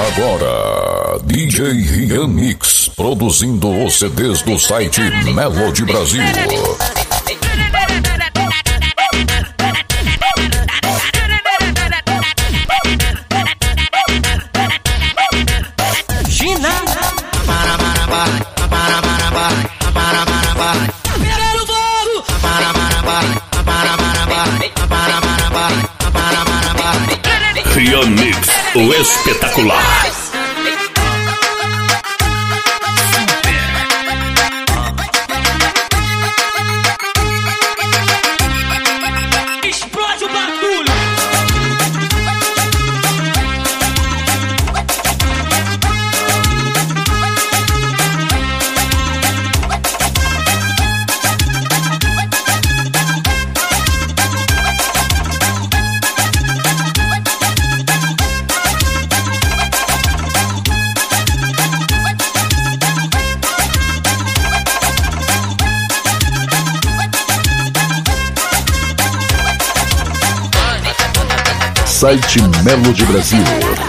agora, DJ Rian Mix, produzindo os CDs do site Melody Brasil. Rian Mix, o espetacular. Explode o bagulho. Site Melody Brasil.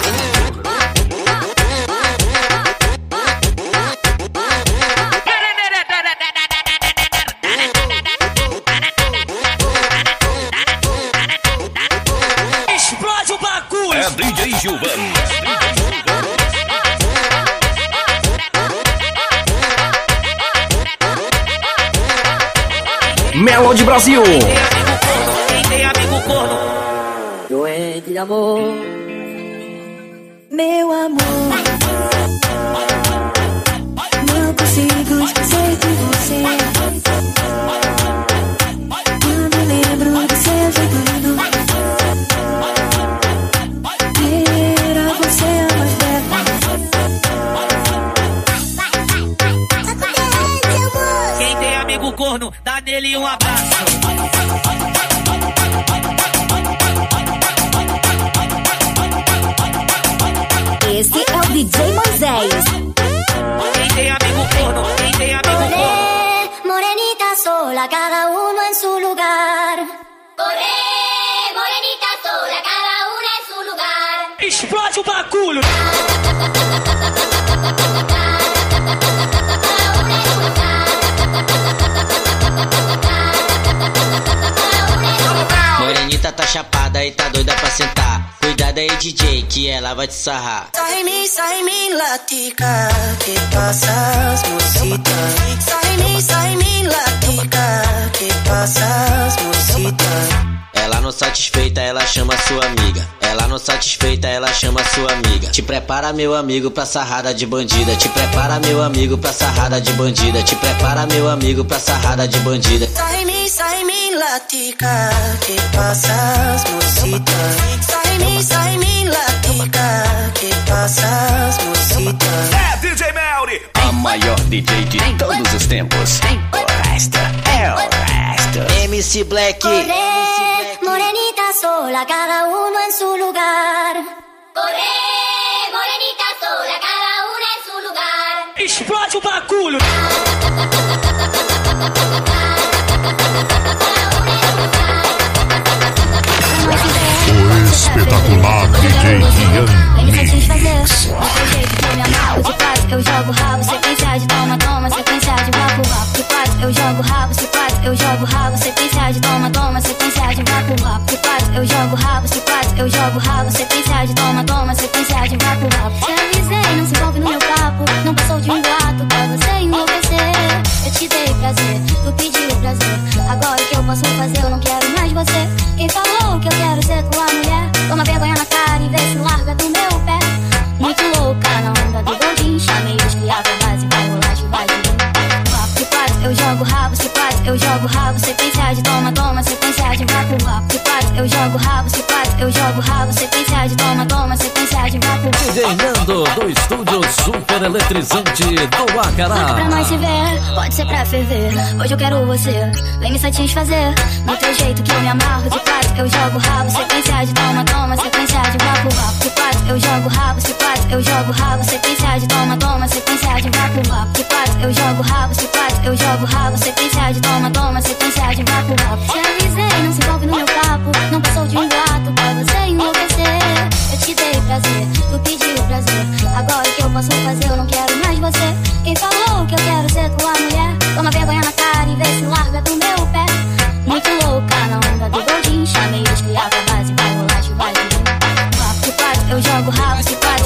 Explode o bagulho. É DJ Gilvan. Melody Brasil. Quem tem amigo corno? Doente de amor, meu amor, não consigo esquecer de você. Quando lembro do seu jeito, era você a mais bela. Quem tem amigo corno, dá nele um abraço. Esse é o DJ Moisés. Quem tem amigo corno, quem tem amigo corno. Morenita sola, cada uno en su lugar. Morenita sola, cada una en su lugar. Explode o bagulho. Morenita tá chapada e tá doida pra sentar. Cuidado aí, DJ, que ela vai te sarrar. Sai mi latica, que pasas, mocita. Sai mi latica, que pasas, mocita. Ela não satisfeita, ela chama sua amiga. Ela não satisfeita, ela chama sua amiga. Te prepara, meu amigo, pra sarrada de bandida. Te prepara, meu amigo, pra sarrada de bandida. Te prepara, meu amigo, pra sarrada de bandida. Sai mi latica, que pasas, mocita. Sai mi latica, que pasas, mocita. É DJ Melody, a maior DJ de todos os tempos. O resto é o resto. MC Black. Morenita sola, cada uno en su lugar. Morenita sola, cada una en su lugar. Explode o bagulho. O espetacular DJ Rian Vem me Mix. satisfazer, do teu jeito que eu me amarro. De quatro eu jogo rabo, sequência de toma, sequência de vapo. De quatro eu jogo rabo, de quatro eu jogo rabo, sequência de toma, sequência de vapo. De quatro eu jogo rabo, de quatro eu jogo rabo, sequência de toma, sequência de vapo. Te avisei, não se envolve no meu papo, não passou de um boato pra você enlouquecer. Eu te dei prazer, tu pediu prazer. Agora o que eu posso fazer, eu não quero mais você. Quem falou que eu quero ser tua mulher? Toma vergonha na cara e vê se larga do meu pé. Muito louca na onda do Godin. Chamei os criados, base, vai rolar de vai de quatro eu jogo rabo, de quatro eu jogo rabo, sequência de toma, sequência de vapo. De quatro eu jogo rabo, de quatro eu jogo rabo, sequência de toma, sequência de vapo. DJ Nando do estúdio super eletrizante do Acará. Pra nós se ver, pode ser pra ferver. Hoje eu quero você, vem me satisfazer. No teu jeito que eu me amarro. De quatro eu jogo rabo, sequência de toma, sequência de vapo. De quatro eu jogo rabo, de quatro eu jogo rabo, sequência de toma, sequência de vapo. De quatro eu jogo rabo, de quatro eu jogo rabo, sequência de toma, sequência de vapo. Te avisei, não se envolve no meu papo, não passou de um boato pra você enlouquecer. Eu te dei prazer, tu pediu prazer.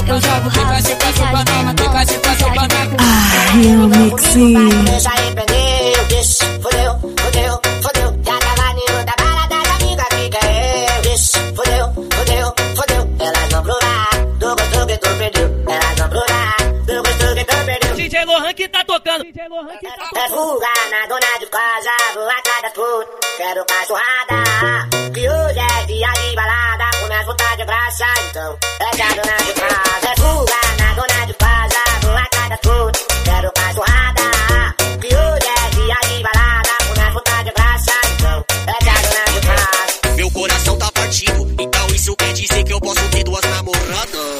eu jogo rabo, sequência de toma, toma, sequência de vapo. Ai, eu mixi. Deixa arrependeu, vixe, fodeu, fodeu, fodeu. Já tava nenhum da balada da amiga que quer eu. Vixe, fodeu, fodeu, fodeu. Elas vão provar do gosto que tu perdeu. Elas vão provar do gosto que tu perdeu. DJ Lohan que tá tocando. É fuga na dona de casa, vou atrás das putas. Quero cachorrada, que hoje é dia de balada. Com minhas putas de graça, então é a dona de casa. É fuga na dona de casa, vou atrás das putas. Quero cachorrada, que hoje é dia de balada. Com minhas putas de graça, então é a dona de casa. Meu coração tá partido, então isso quer dizer que eu posso ter duas namoradas.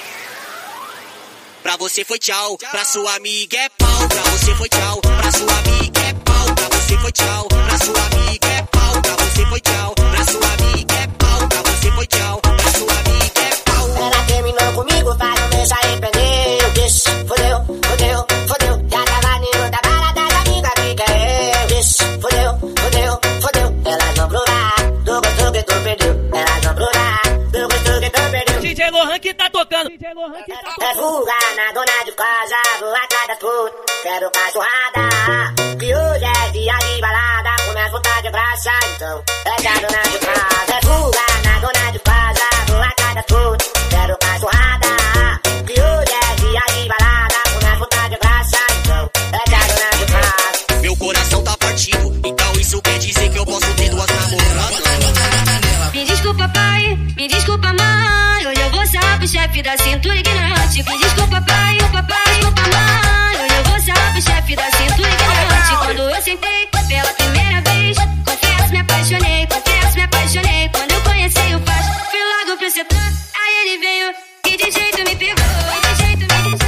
Pra você foi tchau, pra sua amiga é pau. Pra você foi tchau, pra sua amiga é pau. Pra você foi tchau, pra sua amiga é pau. Pra você foi tchau, pra sua amiga é pau. Pra você foi tchau, pra sua amiga é pau. Ela terminou comigo, faz um mês arrependeu. Vixe, fodeu, fodeu, fodeu. Já tava nenhum da balada da amiga que quer eu. Vixe, fodeu, fodeu, fodeu. Elas vão provar do gosto que tu perdeu. Elas vão provar do gosto que tu perdeu. DJ Lohan que tá tocando. É fuga na dona de casa, vou atrás das putas. Quero cachorrada, que hoje é dia de balada. Com minhas putas de graça, então é a dona de casa. É fuga na dona de casa, vou atrás das putas. Quero cachorrada, que hoje é dia de balada. Com minhas putas de graça, então é a dona de casa. Meu coração tá partido, então isso quer dizer que eu posso ter duas namoradas. Me desculpa, pai, me desculpa, mãe. Hoje eu vou ser o chefe da cintura ignorante. Me desculpa, pai, desculpa, mãe. Hoje eu vou ser o chefe da cintura ignorante. Quando eu sentei pela primeira vez, confesso, me apaixonei. Quando eu conheci o Faz, fui logo pro setor. Aí ele veio e de jeito me pegou. De jeito me pegou.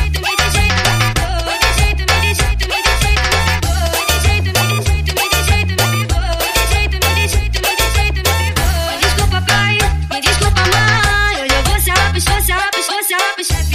Desculpa, pai, me desculpa, mãe. Hoje eu vou ser o chefe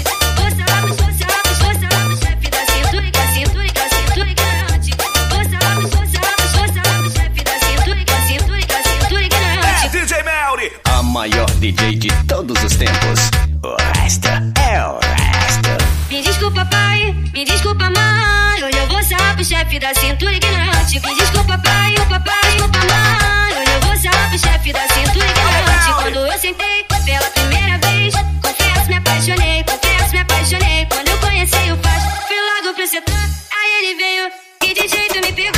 da cintura ignorante. Vou ser o chefe da cintura ignorante. DJ Melry. A maior DJ de todos os tempos. O resto é o resto. Me desculpa, pai, me desculpa, mãe. Hoje eu vou ser o chefe da cintura ignorante. Me desculpa, pai, desculpa, mãe. Hoje eu vou ser o chefe da cintura ignorante. Quando eu sentei pela primeira vez, confesso, me apaixonei. Quando eu conheci o Faz, fui logo pro setor. Aí ele veio e de jeito me pegou.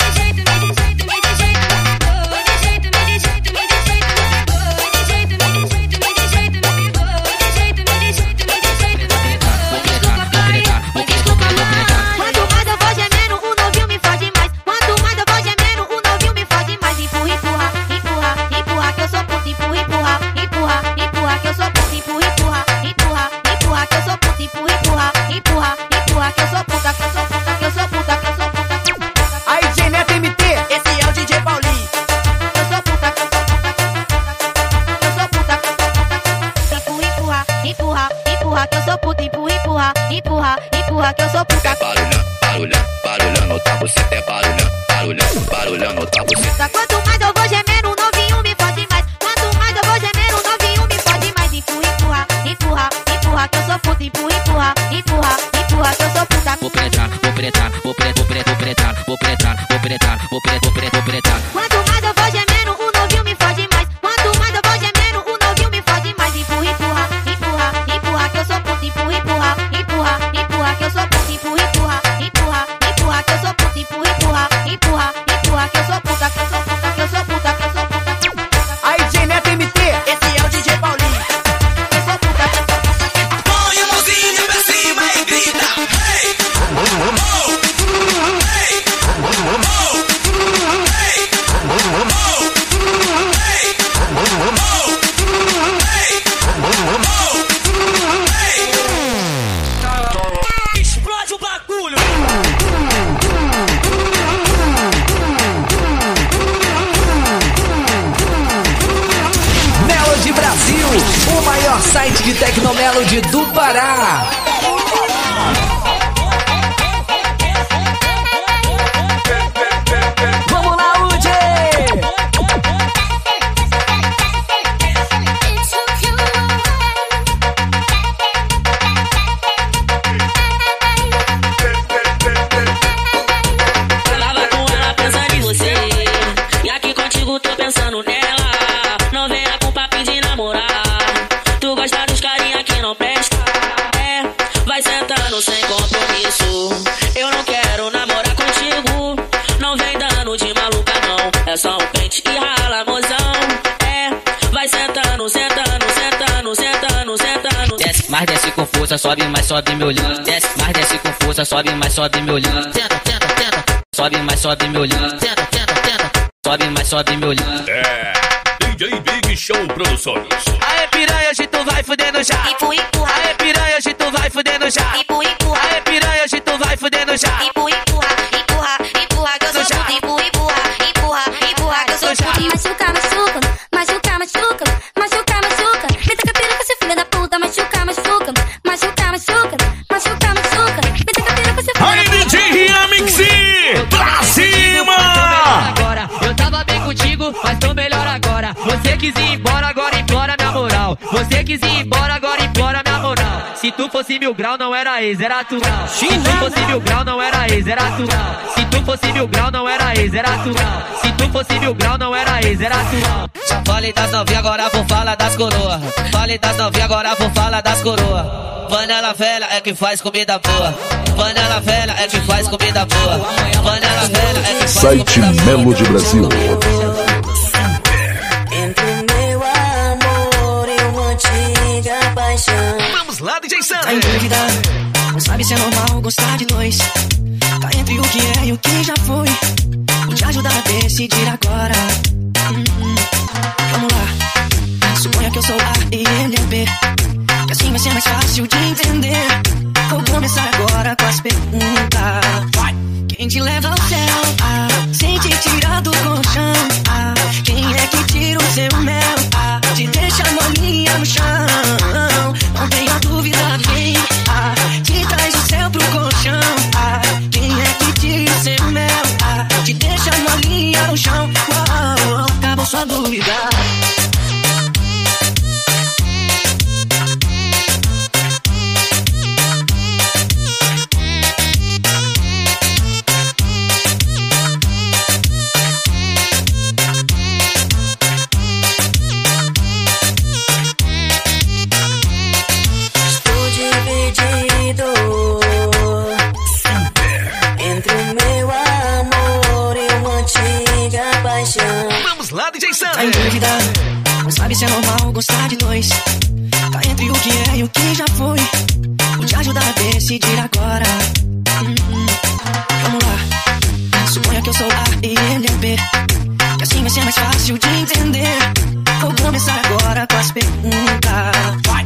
empurra que eu sou puta. Barulhando, tá você até barulhando, tá você. Quanto mais eu vou gemendo, o novinho me fode mais. Quanto mais eu vou gemendo, o novinho me fode mais. Empurra que eu sou puta. Empurra que eu sou puta. Vou penetrar. Quanto mais eu vou gemendo, o novinho me fode mais. Quanto mais eu vou gemendo, o novinho me fode mais. Empurra que eu sou puta. Empurra que eu sou puta. Empurra que eu sou puta. Empurra que eu sou puta. Que eu sou puta. Aí, DJ Neto MT, esse é o DJ Paulinho. Eu sou puta. Põe a mãozinha pra cima e grita. Hey! Explode o bagulho! Melody Brasil, o maior site de Tecnomelody do Pará. Vamos lá, UJ! vai sentando sem compromisso. Eu não quero namorar contigo, não vem dando de maluca não. É só um pente e rala, mozão. Vai sentando, sentando, sentando, sentando, sentando. Desce, mas desce com força, sobe, mas sobe me olhando. Desce, mas desce com força, sobe, mas sobe me olhando. Tenta, tenta, tenta. Sobe, mas sobe me olhando. Tenta, tenta, tenta. Sobe, mas sobe me olhando. DJ Big Show Produções. Aê piranha, hoje tu vai fudendo já. Empurra, empurra. Aê piranha, hoje tu vai fudendo já. Empurra, empurra. Aê piranha, hoje tu vai fudendo já. Empurra, empurra, empurra, empurra, que eu sou puta. Empurra, empurra, empurra, empurra, que eu sou puta. Machuca, machuca, machuca, machuca, machuca, machuca. Me taca piroca, seu filho da puta. Machuca, machuca, machuca, machuca, machuca, machuca. Me taca piroca, seu filho da puta. Aí, DJ Remix, pra cima! Agora, eu tava bem contigo, mas tô melhor agora. Você quis ir embora, agora implora minha moral. Você quis ir embora, agora implora minha moral. Se tu fosse 1000 grau, não era ex, era atual. Se tu fosse 1000 grau, não era ex, era atual. Se tu fosse 1000 grau, não era ex, era atual. Se tu fosse 1000 grau, não era ex, era atual. Já falei das novinhas, agora vou falar das coroas. Falei das novinhas, agora vou falar das coroas. Panela velha é que faz comida boa. Panela velha é que faz comida boa. Panela velha é que faz Site comida boa. Melody Brasil. Entre o meu amor e uma antiga paixão. Vamos lá, DJ Sam. Tá em dúvida, não sabe se é normal gostar de dois. Tá entre o que é e o que já foi. Vou te ajudar a decidir agora. Vamos lá. Suponha que eu sou A e ele é B, que assim vai ser mais fácil de entender. Vou começar agora com as perguntas. Quem te leva ao céu? Sem te tirar do colchão. Quem é que tira o seu mel? Te deixa molinha no chão. Não tenha dúvida, quem te traz o céu pro colchão. Quem é que tira o seu mel? Te deixa molinha no chão. Acabou sua dúvida. Vamos lá, DJ Sam. Tá em dúvida, não sabe se é normal gostar de dois. Tá entre o que é e o que já foi. Vou te ajudar a decidir agora. Vamos lá. Suponha que eu sou A e ele é B, que assim vai ser mais fácil de entender. Vou começar agora com as perguntas.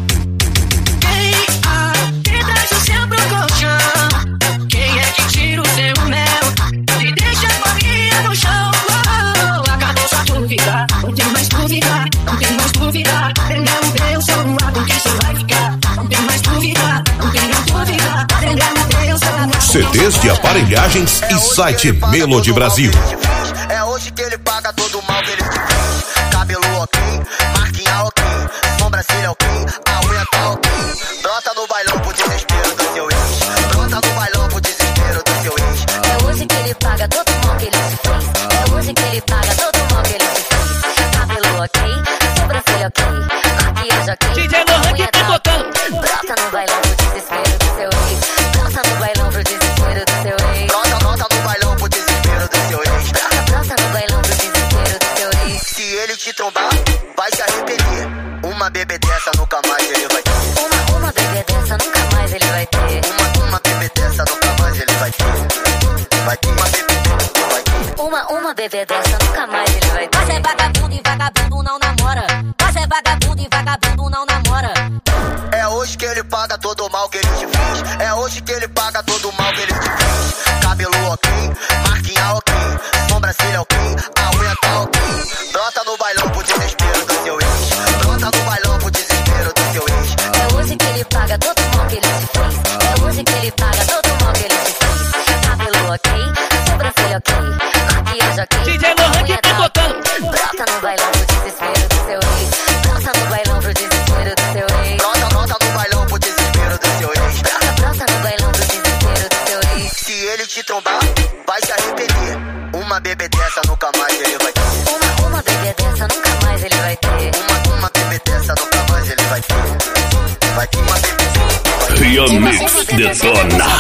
Quem traz o céu pro colchão? Quem é que tira o seu mel? Te deixa molinha no chão. Acabou sua dúvida, não tem mais dúvida, não tem mais dúvida. Entendeu o meu celular, com quem você vai ficar? Não tem mais dúvida, não tem mais dúvida. Entendeu o meu celular. CDs de aparelhagens e site Melody Brasil. É hoje que ele paga todo o mal que ele te fez. Cabelo ok, marquinha ok, sobrancelha ok, a unha tá ok. Brota no bailão pro desespero do seu ex. Brota no bailão pro desespero do seu ex. É hoje que ele paga todo o mal que ele te fez. É hoje que ele paga todo o mal que ele te fez. Cabelo ok, sobrancelha ok, maquiagem ok. DJ Lohan que tá tocando. Brota no bailão pro desespero do seu ex. Brota no bailão pro desespero do seu ex. Brota no bailão pro desespero do seu ex. Brota no bailão pro desespero do seu ex. Se ele te trombar, vai se arrepender. Uma bebê dessa nunca mais ele vai ter. Uma bebê dessa nunca mais ele vai ter. Uma bebê dessa nunca mais ele vai ter. Vai ter uma bebê, vai ter. Uma bebê dessa nunca mais ele vai ter. Você é vagabundo e vagabundo não namora. Você é vagabundo e vagabundo não namora. É hoje que ele paga todo o mal que ele te fez. É hoje que ele paga todo o mal que ele te fez. Cabelo ok, marquinha ok, sobrancelha ok, a unha tá ok. Brota no bailão pro desespero do seu ex. Brota no bailão pro desespero do seu ex. É hoje que ele paga todo o mal que ele te fez. É hoje que ele paga todo o mal que ele te fez. Cabelo ok, sobrancelha ok, maquiagem ok. DJ Lohan que tá tocando. Brota no bailão pro desespero do seu ex. Brota no bailão pro desespero do seu ex. Brota no bailão pro desespero do seu ex. Brota no bailão pro desespero do seu ex. Se ele te trombar, vai se arrepender. Uma bebê dessa nunca mais ele vai ter. Uma bebê dessa nunca mais ele vai ter. Uma bebê dessa nunca mais ele vai ter. Vai ter uma bebê. Adrian Mix detona.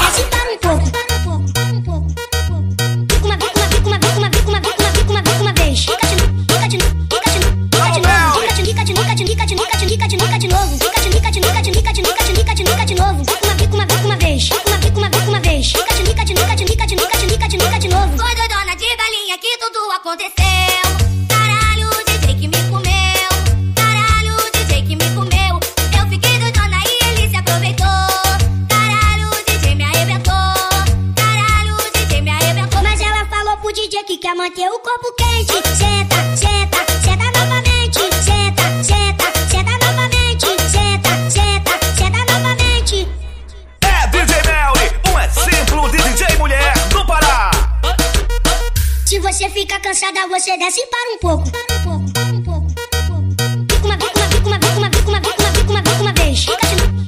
Manter o corpo quente, senta, senta, senta novamente, senta, senta, senta novamente, senta, senta, senta novamente. É DJ Melly, um exemplo de DJ mulher do Pará. Se você fica cansada, você desce e para um pouco. Fica uma vez. Fica de novo.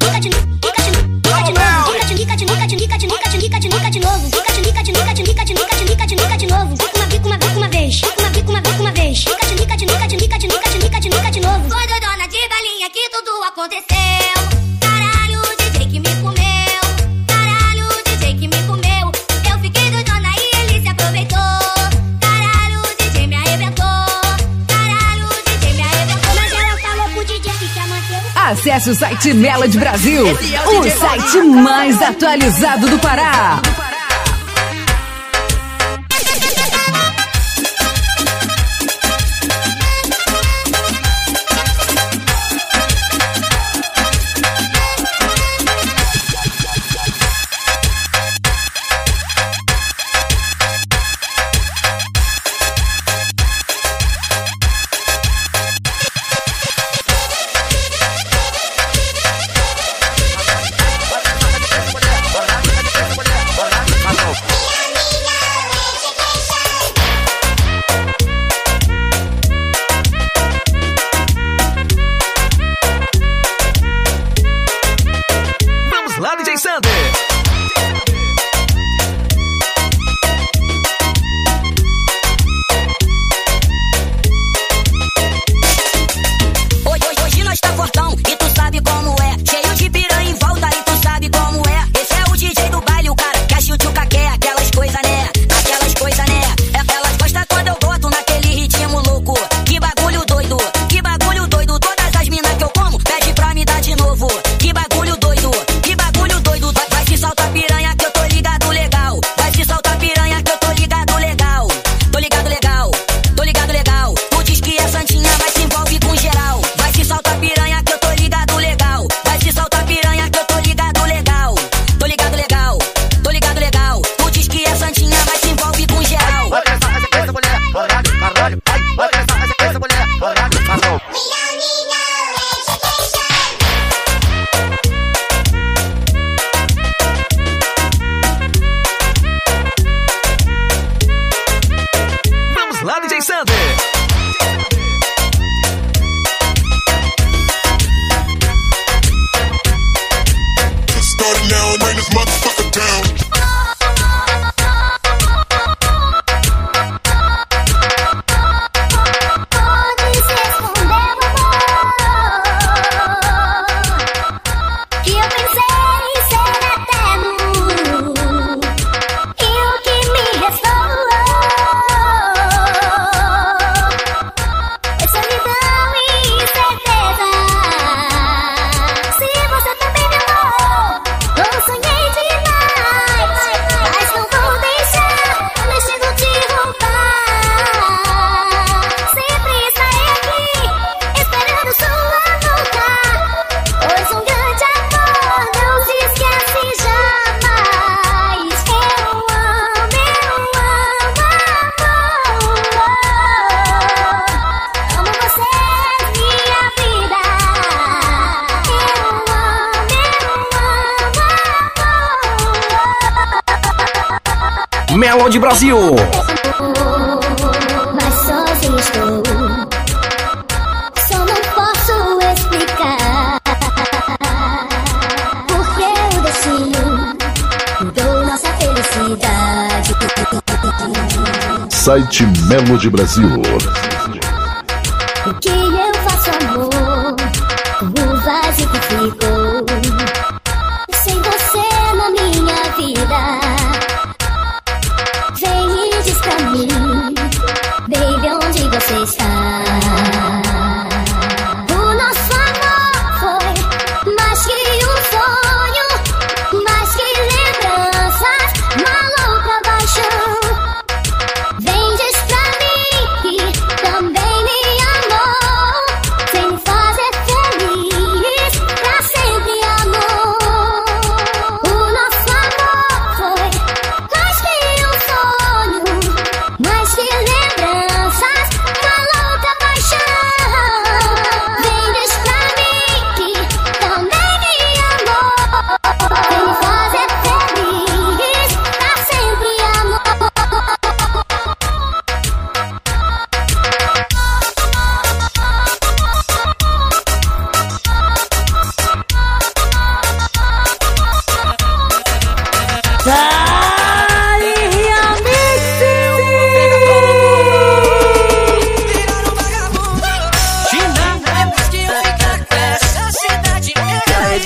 Foi doidona de balinha que tudo aconteceu. Caralho, DJ que me comeu. Caralho, DJ que me comeu. Eu fiquei doidona e ele se aproveitou. Caralho, DJ me arrebentou. Caralho, DJ me arrebentou. Mas ela falou pro DJ que quer manter. Acesse o site Melody Brasil, o site mais atualizado do Pará. Lá DJ Sander. Hoje nós tá fortão e tu sabe como é. Cheio de piranha em volta e tu sabe como é. Esse é o DJ do baile, o cara que acha o tchuca quer. Aquelas coisas, né? Aquelas coisas, né? Elas gostam quando eu boto naquele ritmo louco. Que bagulho doido, que bagulho doido. Todas as minas que eu como pede pra me dar de novo. Que bagulho doido, que bagulho doido. Vai se soltar piranha que eu tô ligado legal. Vai se soltar piranha que eu tô ligado legal. Tô ligado legal, tô ligado legal. Tu diz que é santinha, mas se envolve com geral. Vai se soltar piranha que eu tô ligado legal. Vai se soltar piranha que eu tô ligado legal. Tô ligado legal, tô ligado legal. Tu diz que é santinha, mas se envolve com geral. Vai começar essa coisa, mulher, caralho, caralho. Vai começar essa coisa, mulher, caralho, caralho. Vamos lá, DJ Sander. Starting now and bring this motherfucker down. Que eu pensei em ser eterno. E o que me restou é solidão e incerteza. Se você também me amou, eu sonhei demais. Mas não vou deixar o destino te roubar. Sempre estarei aqui, esperando sua volta. Pois um grande amor não se esquece jamais. Eu amo, amo você, minha vida. Eu amo. Melody Brasil. Mas sozinho estou. Só não posso explicar porque o destino mudou nossa felicidade. Site Melody Brasil. O que eu faço, amor, com o vazio que ficou? Sem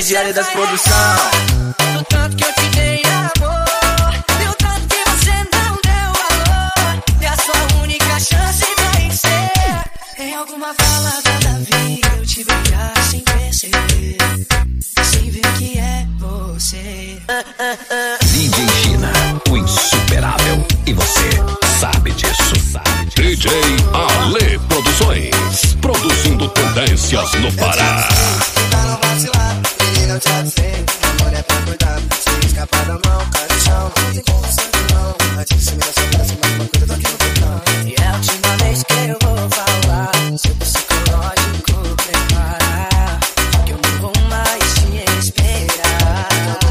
Diário das produção. Do tanto que eu te dei amor, do tanto que você não deu valor, e a sua única chance vai ser em alguma balada da vida eu te beijar sem perceber, sem ver que é você. DJ China, o insuperável. E você sabe disso, sabe disso. DJ Ale Produções, produzindo tendências no Pará. Pra não vacilar, menina, eu te avisei. Amor é pra cuidar, se escapar da mão, cai no chão. Não tem como ser não, antes de se me dar sua graça, mas uma coisa daqui no portão. E é a última vez que eu vou falar, seu psicológico preparar, que eu não vou mais te esperar.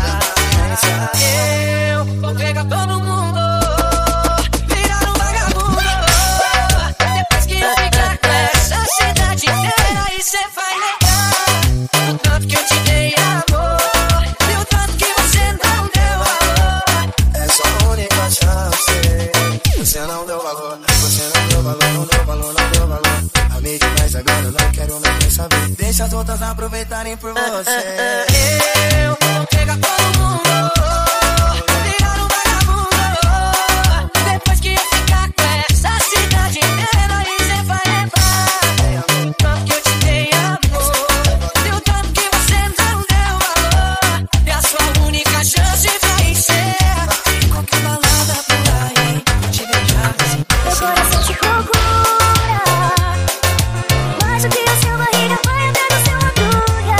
Eu vou pegar todo mundo, virar um vagabundo. Depois que eu ficar com essa cidade inteira, aí cê vai negar o tanto que eu te dei amor, e o tanto que você não deu valor. É só a única chance. Você não deu valor, você não deu valor, não deu valor, não deu valor. Amei demais agora, eu não quero nem quer saber. Deixa as outras aproveitarem por você. Eu vou pegar todo mundo, virar um vagabundo. Depois que eu ficar com essa cidade inteira, aí cê vai levar o tanto que eu te dei amor, e o tanto que você não deu valor, e a sua única chance vai ser em qualquer balada por aí te beijar sem Meu coração te procura, mais do que a sua barriga vai até no seu altura.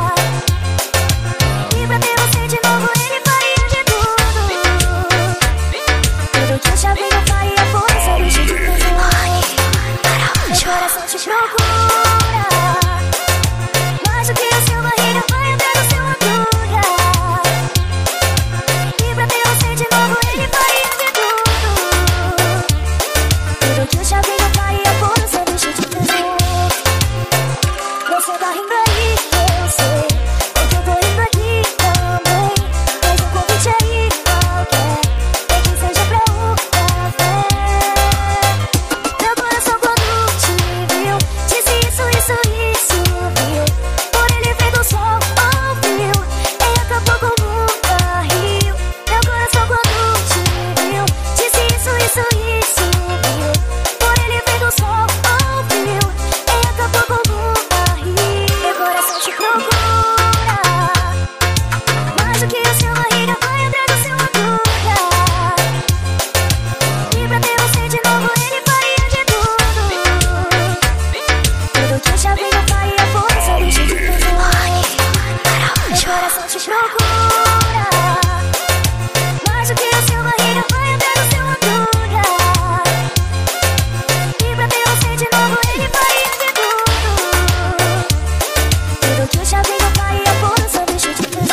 E pra ter você de novo ele faria de tudo. Tudo que o chaveiro faria por essa bicha de tudo. Meu coração te procura, mais do que a sua barriga vai até no seu altura. E pra ter você de novo ele faria de tudo. Tudo que o chaveiro faria por essa bicha de tudo. Você tá rindo aí, eu sei, porque eu tô rindo aqui também. Faz um convite aí qualquer, nem que seja pra um café. Meu coração quando te viu, disse isso, viu. Por ele ver do sol ouviu, e acabou como um barril. Meu coração quando te viu, disse isso, viu. Por ele ver do sol ouviu, e acabou como um barril. Meu coração te procura, mais do que a sua barriga vai atrás da sua altura. E pra ter você de novo ele faria de tudo. Tudo que o chaveiro faria por essa bicha de tudo. Meu coração te procura, mais do que a sua barriga vai atrás da sua altura. E pra ter você de novo ele faria de tudo. Tudo que o chaveiro faria por essa bicha de tudo.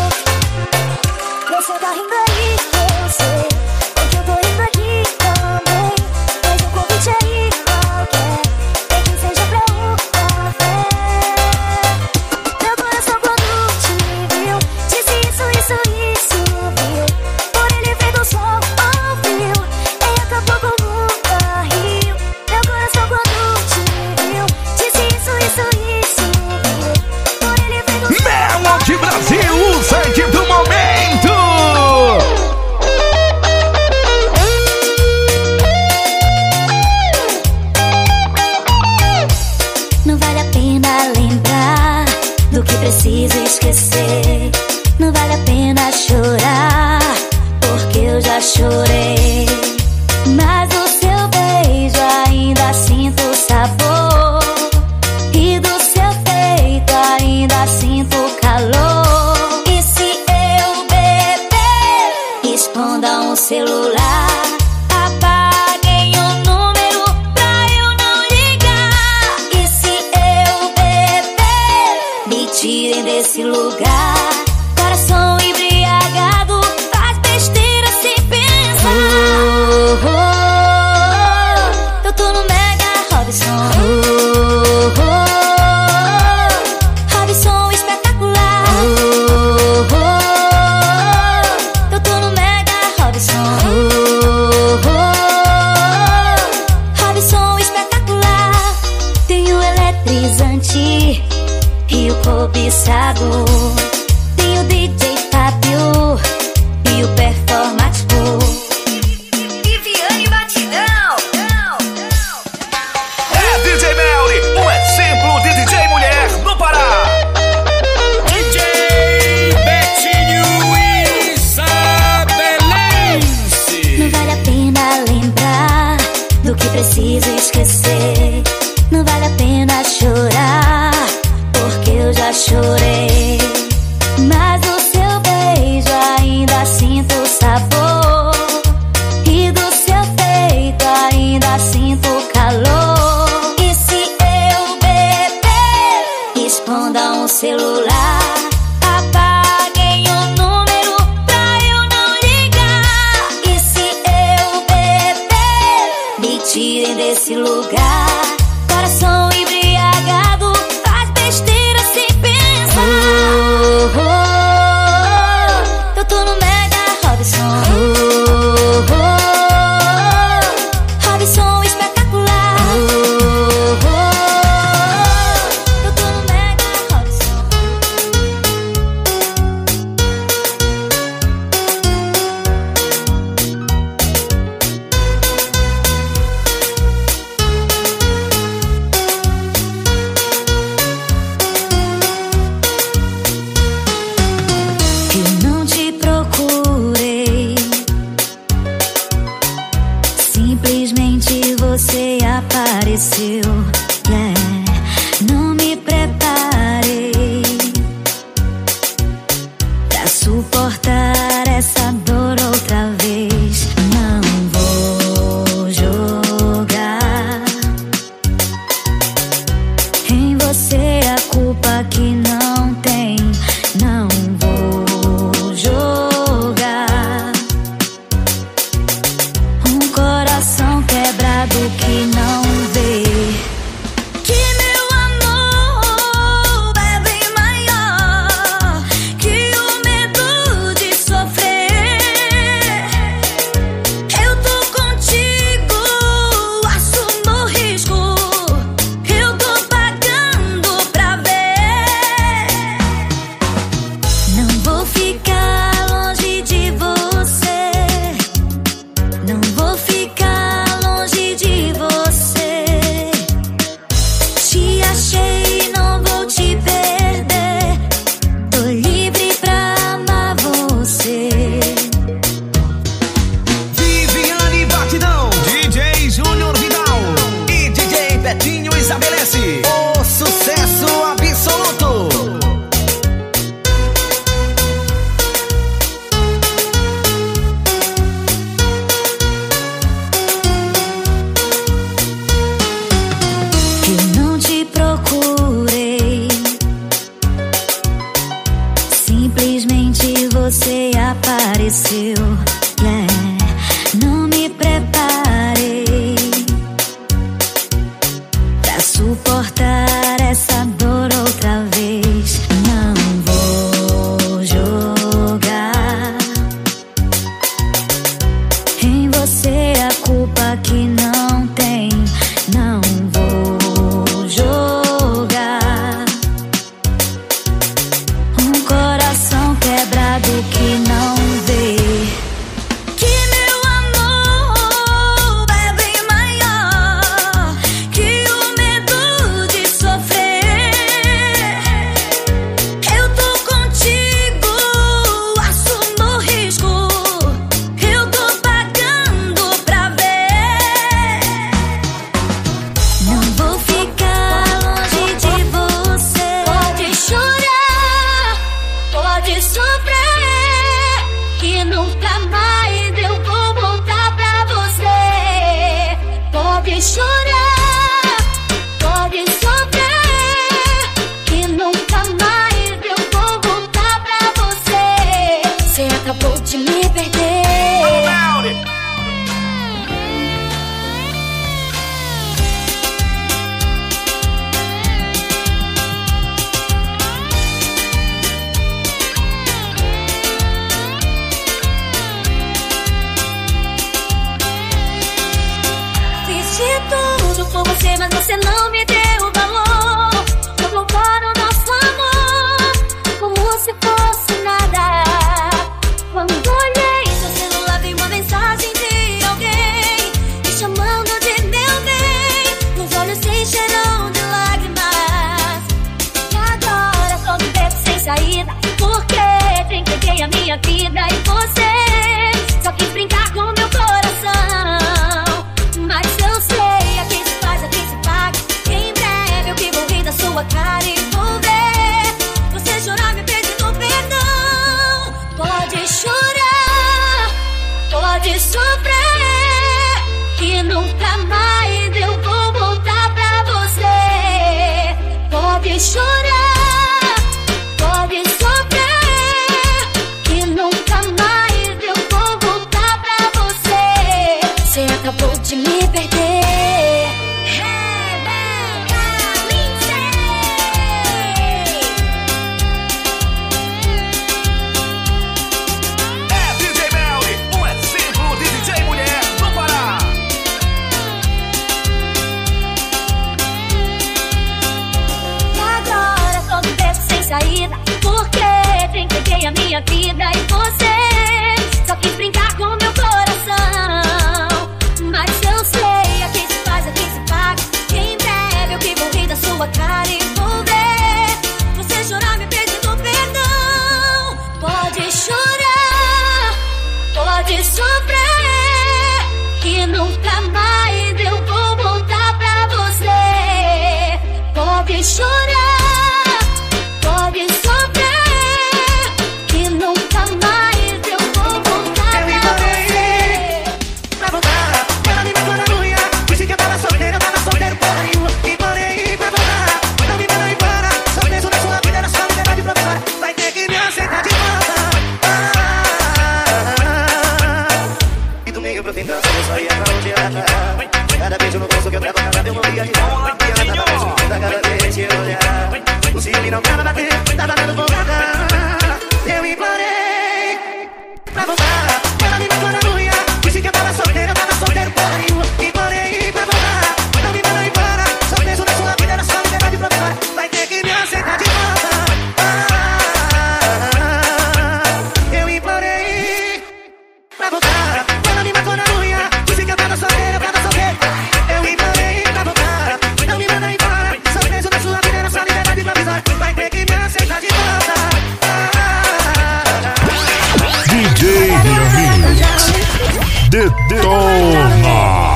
Você tá rindo aí, eu sei, porque eu tô rindo aqui também. Faz um convite aí qualquer, nem que seja pra um café. Meu coração quando te viu, disse isso, viu. Por ele ver do sol ouviu, e acabou como um barril. Meu coração quando te viu, disse isso, viu. Por ele ver do sol. Melody Brasil, o site do momento. Não vale a pena lembrar do que preciso esquecer. Não vale a pena chorar, porque eu já chorei. Mas do seu beijo ainda sinto o sabor, e do seu peito ainda sinto o calor. E se eu beber, esconda um celular. Apaguem o número pra eu não ligar. E se eu beber, me tirem desse lugar. Coração embriagado faz besteira sem pensar. Eu tô no Mega Robson. Robson espetacular. Eu tô no Mega Robson. Robson espetacular. Tenho eletrizante e o cobiçado. suportar essa dor outra vez. Não vou jogar em você a culpa que não tem. Não vou jogar um coração quebrado que não vê que meu amor é bem maior que o medo de sofrer. Eu tô contigo, assumo o risco. Eu tô pagando pra ver. Não vou ficar longe de você. Não vou ficar longe de você. Te achei e não vou te perder. Tô livre pra amar você. Viviane Batidão, DJ Júnior Vidal e DJ Betinho estabelece o sucesso absoluto. Eu não te procurei, simplesmente você apareceu. Yeah. Não me preparei pra suportar essa dor outra vez. Não vou jogar em você a culpa que não tem. Não vou jogar um coração quebrado que não vê que meu amor é bem maior que o medo de sofrer. Eu tô contigo, assumo o risco. Eu tô pagando pra ver. Não vou ficar longe de você. Pode chorar, pode sofrer, que nunca mais eu vou voltar pra você. Pode chorar, pode sofrer, que nunca mais eu vou voltar pra você. Você acabou de me perder. Fiz de tudo por você, mas você não me deu valor. Colocou no nosso amor como se fosse nada. Quando olhei seu celular, vi uma mensagem de alguém me chamando de meu bem. Nos olhos se encheram de lágrimas. E agora só me beco sem saída, porque te entreguei a minha vida e você só quis brincar com meu coração. Mas eu sei, a quem se faz, a quem se paga. Em breve eu que vou rir da sua cara e vou ver você chorar me pedindo perdão. Pode chorar, pode sofrer, que nunca mais eu vou voltar pra você. Pode chorar, pode sofrer, que nunca mais eu vou voltar pra você. Você acabou de me perder. Rebeca Lindsay. É DJ Melly, um exemplo de DJ mulher do Pará. E agora só me beco sem saída, porque te entreguei a minha vida e você só quis brincar com meu coração. Mas eu sei, a quem se faz, a quem se paga. Em breve eu que vou rir da sua cara e vou ver você chorar me pedindo perdão. Pode chorar, pode sofrer, que nunca mais eu vou voltar pra você. Pode chorar, pode sofrer, que nunca e não quero bater, tá valendo folgada. Eu implorei pra voltar, ela me matou na unha. Disse que eu tava solteiro porra nenhuma. Implorei pra voltar, não me mandou embora. Só penso na sua vida, na sua liberdade provisória. Vai ter que me aceitar de volta. Eu implorei pra voltar, ela me matou na unha. Disse que eu tava solteiro. Eu implorei pra voltar, não me mandou embora. Só penso na sua vida, na sua liberdade provisória. Vai ter que me aceitar de volta. DJ Remix Detona.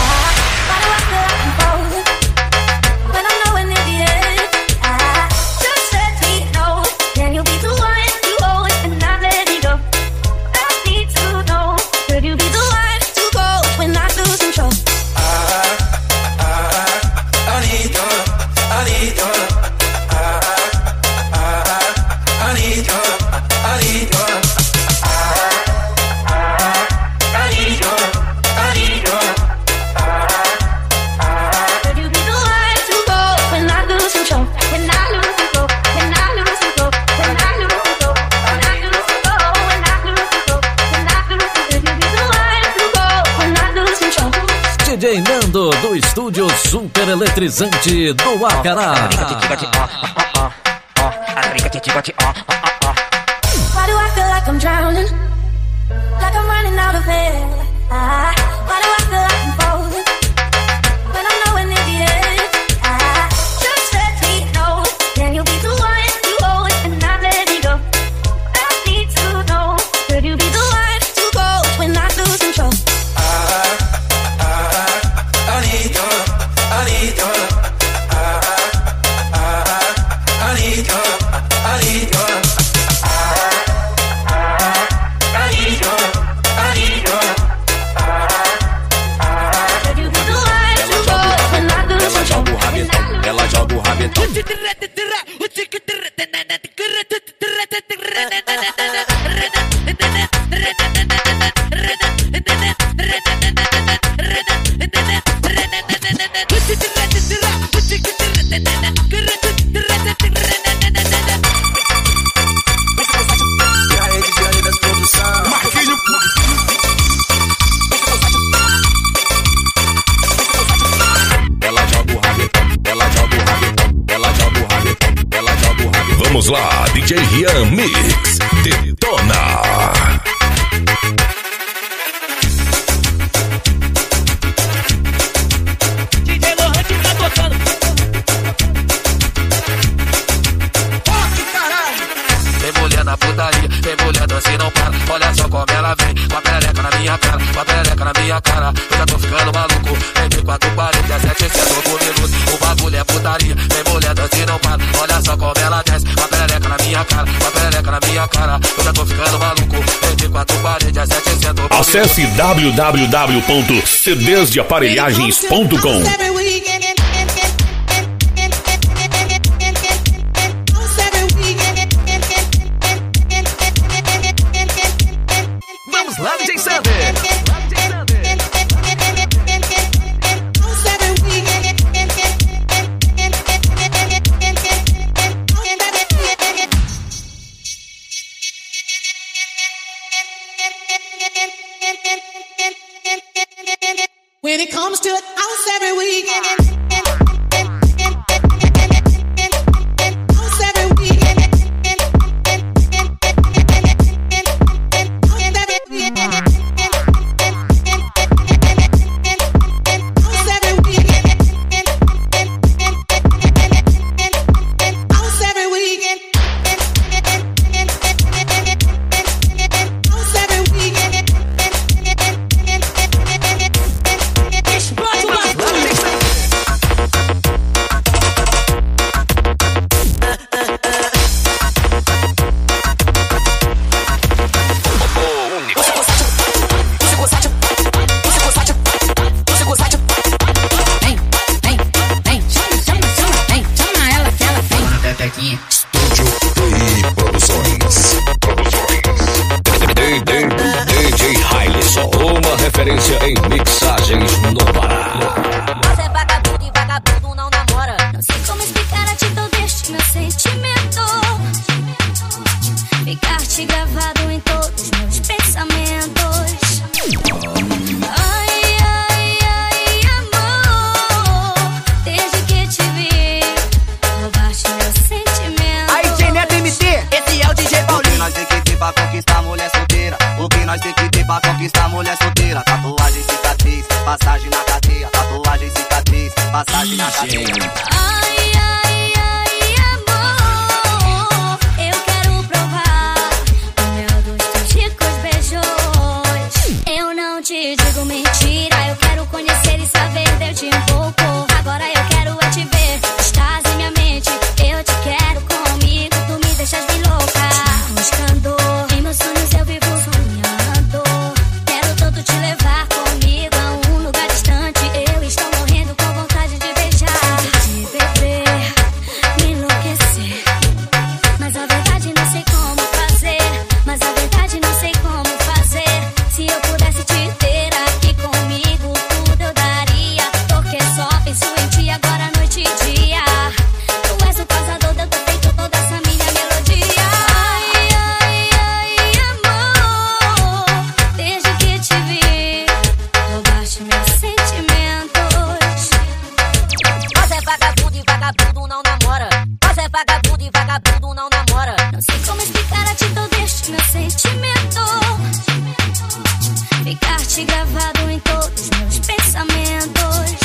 DJ Nando do estúdio super eletrizante do Acará. Why do I feel like I'm drowning? Like I'm running out of air. Why do I feel like I'm falling? When I'm nowhere near the edge. Just let me know. Can you be the one to hold and not let me go? I need to know. Could you be the one to go when I lose control? Ela joga o rabetão. Vamos lá, DJ Rian Mix Detona. DJ Lohan que tá tocando. Tem mulher na putaria, tem mulher dançando e não para. Olha só como ela vem, com a perereca na minha cara, com a perereca na minha cara. Eu já tô ficando maluco, entre 4 paredes, a 700 por minuto. O bagulho é putaria, tem mulher dançando e não para. Olha só como ela desce, com a perereca na minha cara, com a perereca na minha cara. Eu já tô ficando maluco, entre 4 paredes, a 700 por Acesse minuto. www.cdsdeaparelhagens.com. Vamos lá, DJ Sander. When it comes to it, house every weekend. referência em mixagens no Pará. Você é vagabundo e vagabundo não namora. Não sei como explicar a atitude deste meu sentimento. conquistar mulher solteira. O que nós tem que ter pra conquistar mulher solteira? Tatuagem, cicatriz, passagem na cadeia. Tatuagem, cicatriz, passagem na cadeia. Ai, ai, ai, amor, eu quero provar o mel dos teus ricos beijos. Eu não te digo mentira, eu quero conhecer e saber de um pouco. Agora eu quero é te ver, estás em minha mente. Eu te quero comigo, tu me deixas bem louca. Buscando, em meus sonhos eu vivo sonhando. Quero tanto te levar comigo a um lugar distante. Eu estou morrendo com vontade de beijar, de beber, me enlouquecer. Mas a verdade não sei como fazer. Mas a verdade não sei como fazer. Se eu pudesse te ter aqui comigo, tudo eu daria. Porque só penso em ti agora, noite e dia. Tu és o causador de eu ter feito toda essa minha melodia. Ai, ai, ai, amor, desde que te vi, roubaste meus sentimentos. Você é vagabundo e vagabundo não namora. Você é vagabundo e vagabundo não namora. Não sei como explicar a atitude deste meu sentimento. Ficar-te gravado em todos meus pensamentos.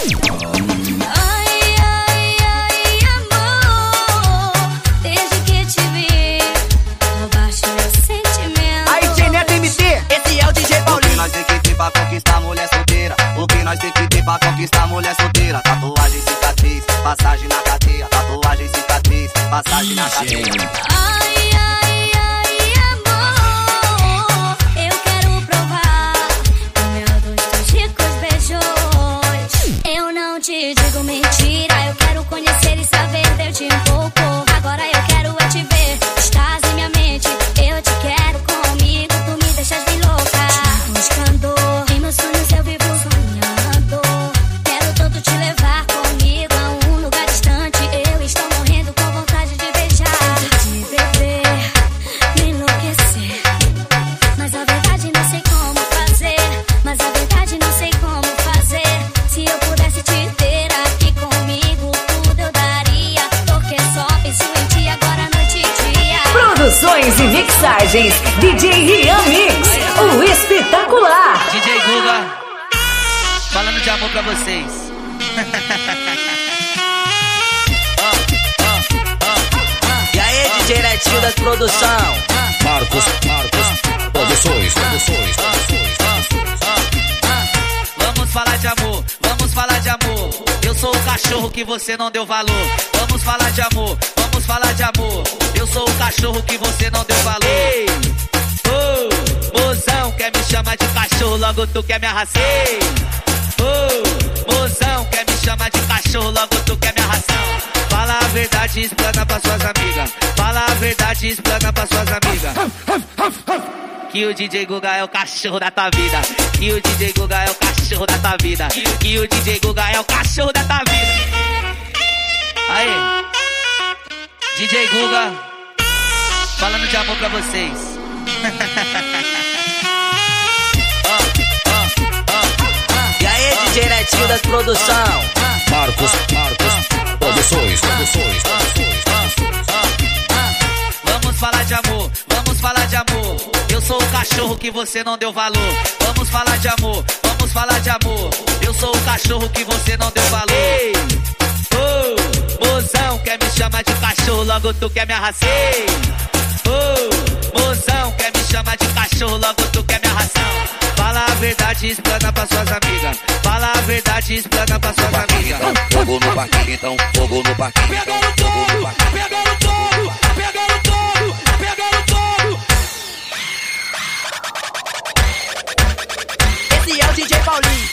Ai, ai, ai, amor, desde que te vi, roubaste meus sentimentos. Aí, DJ Neto MT, esse é o DJ O que Paulinho. nós tem que ter pra conquistar mulher solteira? O que nós tem que ter pra conquistar mulher solteira? Tatuagem, cicatriz, passagem na cadeia. Tatuagem, cicatriz, passagem na cadeia. Ai, ai, ai, amor, eu quero provar o mel dos teus ricos beijos. Eu não te digo mentira, eu quero conhecer e saber de um pouco. Agora eu quero é te ver, estás em minha mente. Eu te quero comigo, tu me deixas bem louca. Buscando, em meus sonhos eu vivo sonhando. Quero tanto te levar comigo a um lugar distante. Eu estou morrendo com vontade de beijar, de beber, me enlouquecer. Mas a verdade não sei como fazer. Mas a verdade não sei como fazer. Se eu pudesse te ter aqui comigo, tudo eu daria. Porque só penso em ti agora, noite e dia. Produções e mixagens DJ Rian Mix, o espetacular. DJ Guga, falando de amor pra vocês. E aí, DJ Netinho das produção. Marcos, produções. Vamos falar de amor, vamos falar de amor. Eu sou o cachorro que você não deu valor. Vamos falar de amor, vamos falar de amor. Eu sou o cachorro que você não deu valor. Ei, oh, mozão quer me chamar de cachorro, logo tu quer me arrasar. Oh, mozão quer me chamar de cachorro, logo tu quer me arrasar. Fala a verdade e explana pra suas amigas. Fala a verdade e explana pra suas amigas. Que o DJ Guga é o cachorro da tua vida. Que o DJ Guga é o cachorro da tua vida. Que o DJ Guga é o cachorro da tua vida. Aí, DJ Guga, falando de amor pra vocês. E aí, DJ Netinho das produção. Marcos, produções. Vamos falar de amor, vamos falar de amor. Eu sou o cachorro que você não deu valor. Vamos falar de amor, vamos falar de amor. Eu sou o cachorro que você não deu valor. Ei, oh, mozão quer me chamar de cachorro, logo tu quer me arrasar. Oh, mozão quer me chamar de cachorro, logo tu quer me arrasar. Fala a verdade e explana pra suas amigas. Fala a verdade e explana pra suas amigas. Fogo no parquinho, então, fogo no parquinho, então, fogo no parquinho. Pegando todo, pegando todo, pegando todo. Esse é o DJ Paulinho.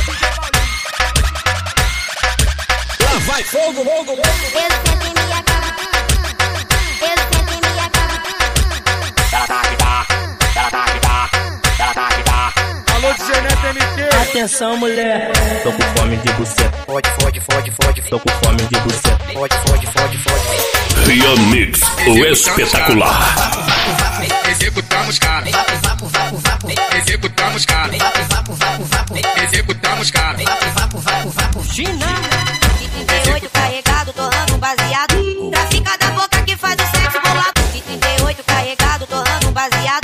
Lá vai fogo, fogo, fogo. Eu sento em minha cama. Eu sento em minha cama. Ela tá que dá, ela tá que dá, ela tá que dá. Alô, DJ Neto MT. Atenção, mulher. Tô com fome de buceta. Fode. Tô com fome de buceta. Fode. Rian Mix, o espetacular. Executamos, cara. Executamos, cara. Executamos, cara. China. 38 carregado, torrando um baseado. Trafica da boca que faz o sexo bolado. 38 carregado, torrando um baseado.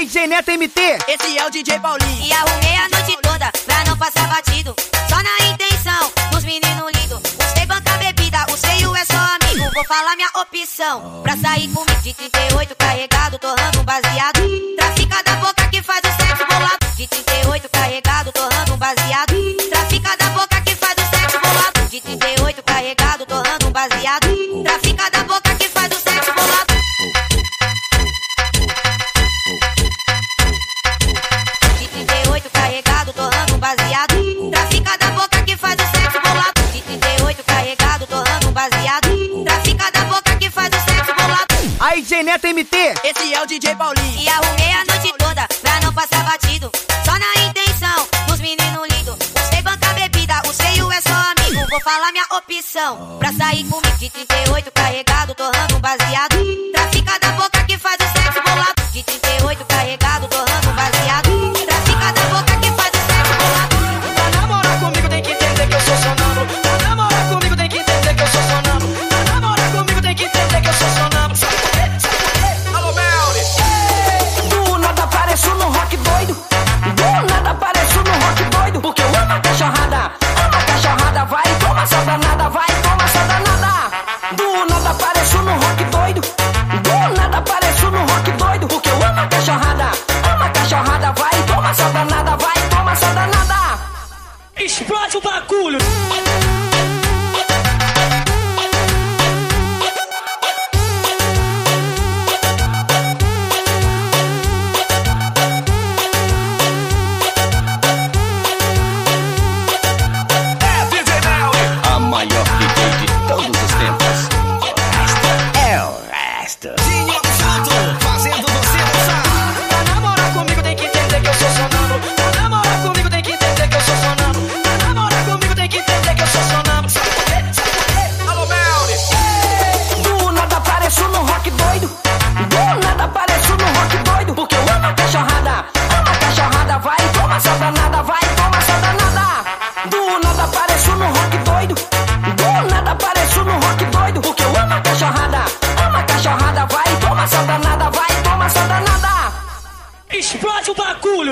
Aí, Geneta MT. Esse é o DJ Paulinho. E arrumei a noite toda pra não passar batido. Só na intenção dos meninos lindos. Usei banca bebida, o seio é só amigo. Vou falar minha opção. Pra sair comigo de 38 carregado, torrando um baseado. Trafica da boca que faz o sexo bolado. De 38 carregado, torrando um baseado. Trafica da boca que faz o sexo bolado. De 38 carregado, torrando um baseado. Trafica da boca que faz o sexo bolado. De 38 carregado, torrando um baseado. Trafica da boca que faz o sexo bolado. De 38 carregado, torrando um baseado. Trafica da boca que faz o sexo bolado. Aí, Geneta MT. Esse é o DJ Paulinho. E arrumei a noite toda pra não passar batido. Só na intenção dos meninos lindos. Usei banca bebida, o seio é só amigo. Vou falar minha opção. Pra sair comigo de 38 carregado, torrando um baseado. Trafica da boca que faz o sexo bolado. De 38 carregado, torrando um baseado. Trafica da boca que faz o sexo bolado. Pra namorar comigo tem que entender que eu sou sonâmbulo. Pra namorar comigo tem que entender que eu sou sonâmbulo. Pra namorar comigo tem que entender que eu sou sonâmbulo. Sabe por quê? Sabe por quê? Alô, Melly! Do nada apareço no rock doido. Do nada apareço no rock doido. Porque eu amo a cachorrada. Amo a cachorrada. Vai, toma só danada. Vai, toma só danada. Do nada apareço no rock doido. Do nada apareço no rock doido. Porque eu amo a cachorrada. Amo a cachorrada. Vai, toma só danada. Vai, toma só danada. Explode o bagulho. A maior DJ de todos os tempos. É o resto. Dinho Santo, fazendo você dançar. Pra namorar comigo tem que entender que eu sou sonâmbulo. Pra namorar comigo tem que entender que eu sou sonâmbulo. Pra namorar comigo tem que entender que eu sou sonâmbulo. Sabe por quê? Sabe por quê? Alô, Melly! Do nada apareço no rock doido. Do nada apareço no rock doido. Porque eu amo a cachorrada. Amo a cachorrada. Vai, toma só danada. Vai, toma só danada. Do nada apareço no rock doido. Do nada apareço no rock doido. Porque eu amo a cachorrada. Amo a cachorrada. Vai, toma só danada. Vai, toma só danada. Explode o bagulho.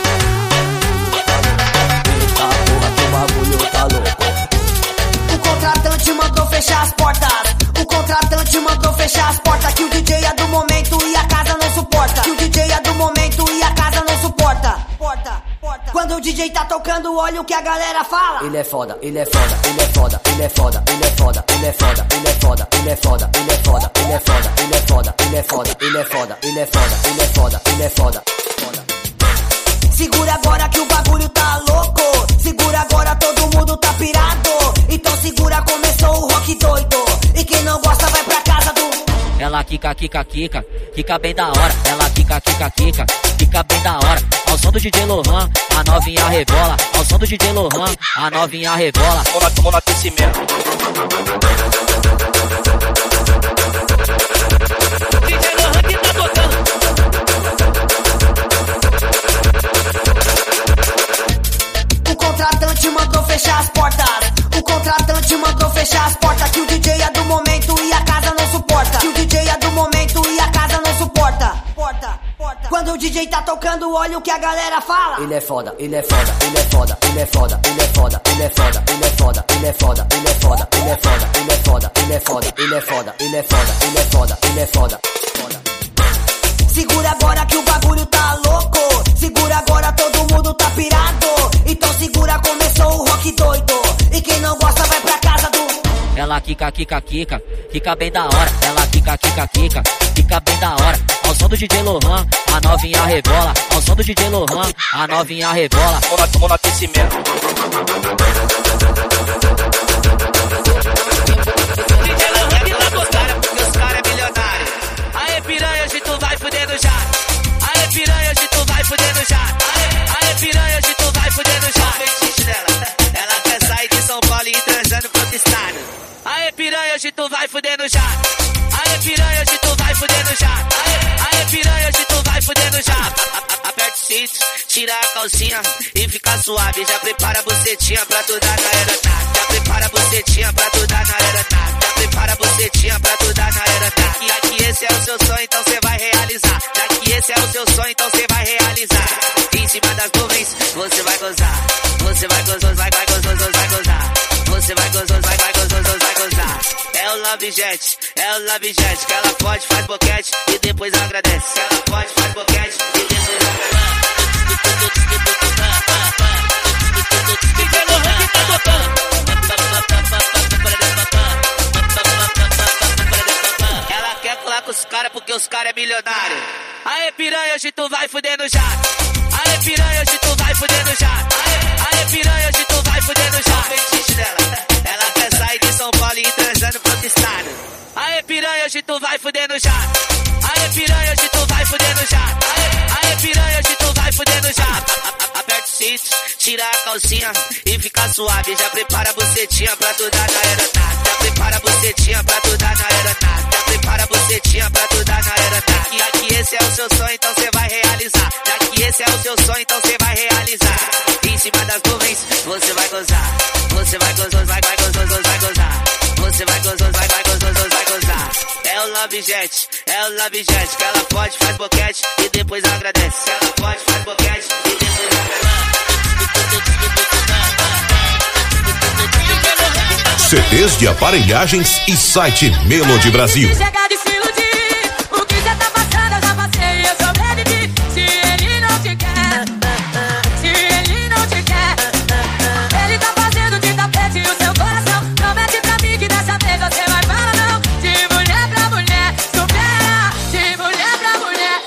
Eita porra, que bagulho tá louco. O contratante mandou fechar as portas. O contratante mandou fechar as portas. Que o DJ é do momento e a casa não suporta. Que o DJ é do momento e a casa não suporta. Quando o DJ tá tocando, olha o que a galera fala. Ele é foda, ele é foda, ele é foda, ele é foda, ele é foda, ele é foda, ele é foda, ele é foda, ele é foda, ele é foda, ele é foda, ele é foda, ele é foda, ele é foda, ele é foda, ele é foda. Segura agora que o bagulho tá louco. Segura agora, todo mundo tá pirado. Então segura, começou o rock doido. E quem não gosta vai pra casa do... Ela quica, quica, quica, quica bem da hora. Ela quica, quica, quica, quica bem da hora. Ao som do DJ Lohan, a novinha rebola. Ao som do DJ Lohan, a novinha rebola. Tomou no aquecimento. DJ Lohan que tá tocando. O contratante mandou fechar as portas. O contratante mandou fechar as portas. Que o DJ é do momento e a casa não suporta. Que o DJ é do momento e a casa não suporta. Quando o DJ tá tocando, olha o que a galera fala. Ele é foda, ele é foda, ele é foda, ele é foda, ele é foda, ele é foda, ele é foda, ele é foda, ele é foda, ele é foda, ele é foda, ele é foda, ele é foda, ele é foda, ele é foda, ele é foda. Segura agora que o bagulho tá louco. Segura agora, todo mundo tá pirado. Então segura, começou o rock doido. E quem não gosta vai pra casa do... Ela quica, quica, quica, quica bem da hora. Ela quica, quica, quica, quica bem da hora. Ao som do DJ Lohan, a novinha rebola. Ao som do DJ Lohan, a novinha rebola. Tomou no aquecimento. DJ Lohan que tá gostando, porque os caras é milionário. Aê piranha, hoje tu vai fuder no jato. Aê piranha, hoje tu vai fuder no jato. Aê piranha, hoje tu vai fuder no jato. Feitiço dela, ela quer sair de São Paulo e ir transando pro outro estado. Aê piranha, hoje tu vai fuder no jato. Aê piranha, hoje tu vai fuder no jato. Aê piranha, hoje tu vai fuder no jato. Aperta o cinto, tira a calcinha e fica suave. Já prepara a bucetinha pra tu dar na aeronave. Já prepara a bucetinha pra tu dar na aeronave. Já prepara a bucetinha pra tu dar na aeronave. Já que esse é o seu sonho, então cê vai realizar. Já que esse é o seu sonho, então cê você vai gozar. Você vai gozar, vai gozar, vai gozar. Você vai gozar, vai gozar, vai gozar. É o Love Jet, que ela pode, faz boquete e depois agradece. Ela pode, faz boquete e depois agradece. Ela quer colar com os caras porque os caras é milionário. Aê piranha, hoje tu vai fuder no jato. Aê piranha, hoje tu vai fuder no jato. Aê piranha, hoje tu vai fuder no jato. Feitiço dela, ela quer sair de São Paulo e ir transando pro outro estado. Aê piranha, hoje tu vai fuder no jato. Aê piranha, hoje tu vai fuder no jato. Aê piranha, hoje tu vai fuder no jato. Aperta o cinto, tira a calcinha e fica suave. Já prepara a bucetinha pra tu dar na aeronave. Já prepara a bucetinha pra tu dar na aeronave. Já prepara a bucetinha pra tu dar na aeronave. Já que esse é o seu sonho, então cê vai realizar. Já que esse é o seu sonho, então cê vai realizar. Em cima das nuvens, você vai gozar. Você vai gozar, vai gozar, vai gozar. Você vai gozar, vai gozar, vai gozar. É o Love Jet, que ela pode, faz boquete e depois agradece. Ela pode, faz boquete e depois agradece. CDs de aparelhagens e site Melody Brasil. Chegar de se iludir, o que cê tá passando eu já passei e eu sobrevivi. Se ele não te quer, se ele não te quer, ele tá fazendo de tapete o seu coração. Promete pra mim que dessa vez você vai falar não. De mulher pra mulher, supera. De mulher pra mulher,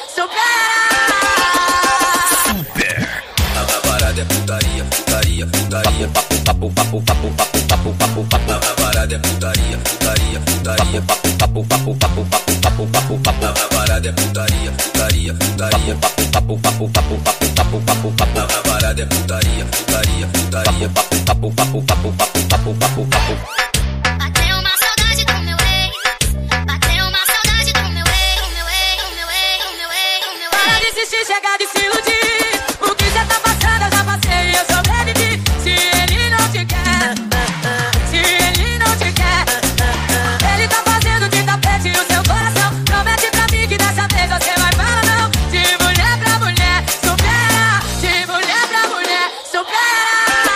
supera. A parada é putaria, putaria, putaria. Papo, papo, papo, papo, papo, papo, papo. A parada é putaria, putaria, putaria. Papo, papo, papo, papo, papo, papo, papo, papo. A parada é putaria, putaria, putaria. Papo, papo, papo, papo, papo, papo, papo, papo. A parada é putaria, putaria, putaria. Papo, papo, papo, papo, papo, papo, papo, papo. Bateu uma saudade do meu ex. Bateu uma saudade do meu ex. O meu ex, o meu ex, o meu ex, o meu ex. Para de insistir, chega de se iludir. O que cê tá passando eu já passei e eu sobrevivi. Se ele não te quer, se ele não te quer, ele tá fazendo de tapete o seu coração. Promete pra mim que dessa vez você vai falar não. De mulher pra mulher, supera. De mulher pra mulher, supera.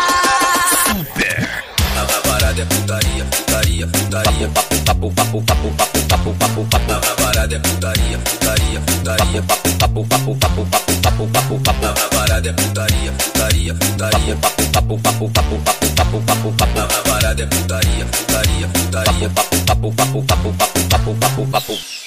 A parada é putaria, putaria, putaria. Papo, papo, papo, papo, papo, papo, papo, papo. A parada é putaria, putaria, putaria. Papo, papo, papo, papo, papo, papo, papo, papo. A parada é putaria, putaria, putaria. Papo, papo, papo, papo, papo, papo, papo, papo. A parada é putaria, putaria, putaria. Papo, papo, papo, papo, papo, papo, papo, papo.